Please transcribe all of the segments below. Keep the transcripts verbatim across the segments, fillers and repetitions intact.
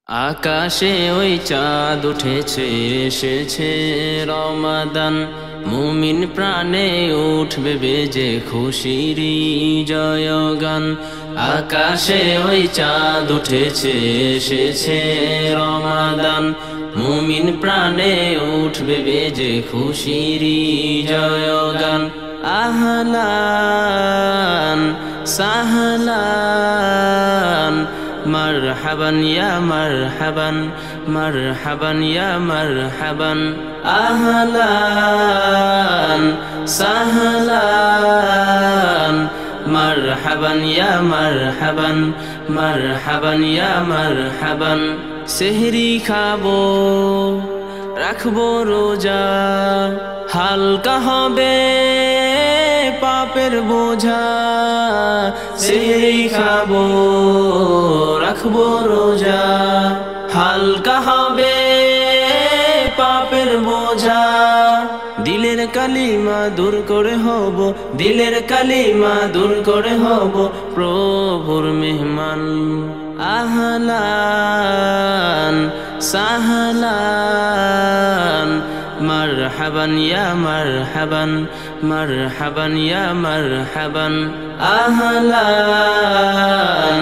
আকাশে ওই চাঁদ উঠেছে, এসেছে রমাদান। মুমিন প্রাণে উঠবে বেজে খুশির জয়গান। আকাশে ওই চাঁদ উঠেছে, এসেছে রমাদান। মুমিন প্রাণে উঠবে বেজে খুশির জয়গান। আহলান সাহলান মারহাবান ইয়া মারহাবান, মারহাবান ইয়া মারহাবান। আহলান সাহলান মারহাবান ইয়া মারহাবান, মারহাবান ইয়া মারহাবান। সেহরি খাবো, রাখবো রোজা, হালকা হবে পাপের বোঝা। সেহরি খাবো, রাখবো রোজা, হালকা হবে পাপের বোঝা। দিলের কালিমা দূর করে হব, দিলের কালিমা দূর করে হব প্রভুর মেহমান। আহলান সাহলান মারহাবান ইয়া মারহাবান, মারহাবান ইয়া মারহাবান। আহলান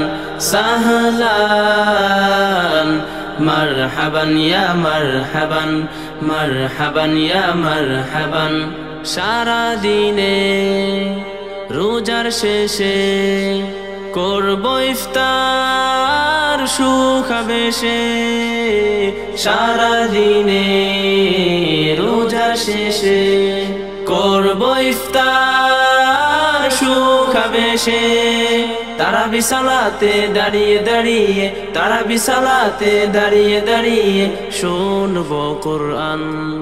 সাহলান মারহাবান ইয়া মারহাবান, মারহাবান ইয়া মারহাবান। সারা দিনে রোজার শেষে করব ইফতার সুখাবেশে। সারা দিনে রোজার শেষে করব ইফতার সুখাবেশে। তারা বিসালাতে দাঁড়িয়ে দাঁড়িয়ে, তারা বিসালাতে দাঁড়িয়ে দাঁড়িয়ে শুনবো কুরআন।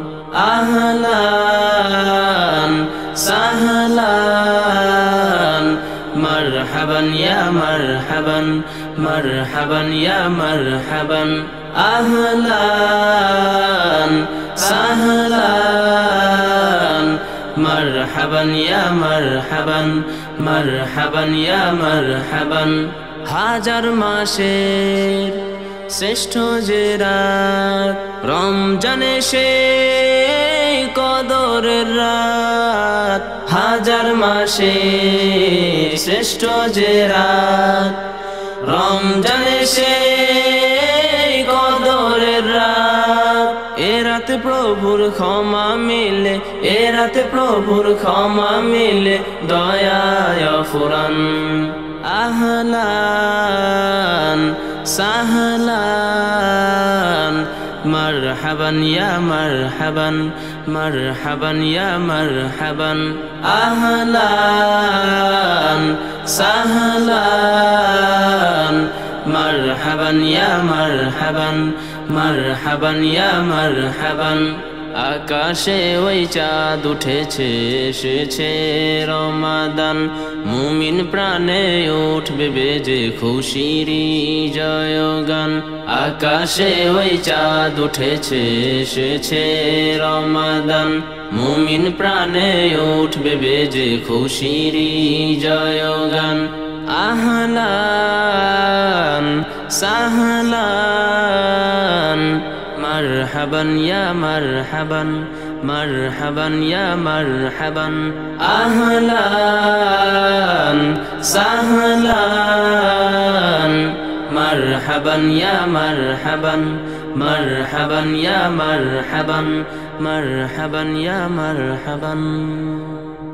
আহলান সাহলান মারহাবান ইয়া মারহাবান, মারহাবান ইয়া মারহাবান। আহলান সাহলান মারহাবান ইয়া মারহাবান, মারহাবান ইয়া মারহাবান। হাজার মাসের শ্রেষ্ঠ যে রাত, রমজানে সে কদরের রাত। হাজার মাসের শ্রেষ্ঠ যে রাত, রমজানে সে কদরের রাত। এ রাতে প্রভুর ক্ষমা মিলে, এ রাতে প্রভুর ক্ষমা মিলে দয়ায় ফুরান। আহলান সাহলান মারহাবান ইয়া মারহাবান, মারহাবান ইয়া মারহাবান। আহলান সাহলান মারহাবান ইয়া মারহাবান, মারহাবান ইয়া মারহাবান। আকাশে ওই চাঁদ উঠেছে, এসেছে রমাদান। মুমিন প্রাণে উঠবে বেজে খুশির জয়গান। আকাশে ওই চাঁদ উঠেছে, এসেছে রমাদান। মুমিন প্রাণে উঠবে বেজে খুশির জয়গান। আহলান সাহলান মারহাবান ইয়া মারহাবান, মারহাবান ইয়া মারহাবান। আহলান সাহলান মারহাবান ইয়া মারহাবান, মারহাবান ইয়া মারহাবান, মারহাবান ইয়া মারহাবান।